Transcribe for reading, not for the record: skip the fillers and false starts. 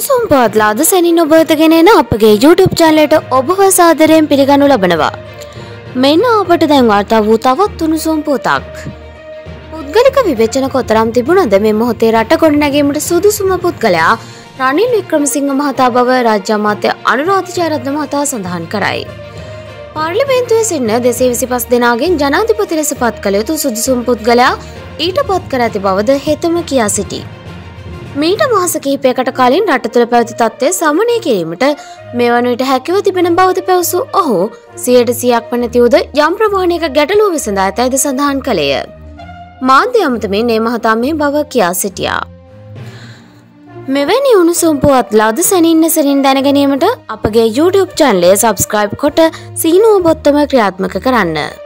උණුසුම් පවත්ලා අද සැනින් ඔබ වෙතගෙන එන අපගේ YouTube channel එකට ඔබව සාදරයෙන් පිළිගනු ලබනවා. මෙන්න අපට දැන් වාර්තා වූ තවත් උණුසුම් පුවතක්. පුද්ගලික විවේචන කොතරම් තිබුණද මේ මොහොතේ රට ගොඩනැගීමට සුදුසුම පුද්ගලයා රනිල් වික්‍රමසිංහ මහතා බව රාජ්‍ය අමාත්‍ය අනුරාධ ජයරත්න මහතා සඳහන් කරයි. පාර්ලිමේන්තුවේ සිටින 225 දෙනාගෙන් ජනාධිපති ලෙස පත් කළ යුතු සුදුසුම් පුද්ගලයා ඊට පත් කර ඇති බවද හෙතෙම කියා සිටී. මීට මාස කිහිපයකට කලින් රට තුළ පැවති තත්ත්වය සමනය කිරීමට මේ වන විට හැකිව තිබෙන බවද පැවසූ ඔහු 100%ක්ම නැති වූද යම් ප්‍රමාණයක ගැටලුව විසඳා ඇතැයිද සඳහන් කළේය. මාධ්‍ය අමතමින් මේ මහතා මේ බව කියා සිටියා. මෙවැනි උණුසුම් පුවත් ලද සැනින් දැන ගැනීමට අපගේ YouTube channel එක subscribe කොට සීනුව බොත්තම ක්‍රියාත්මක කරන්න.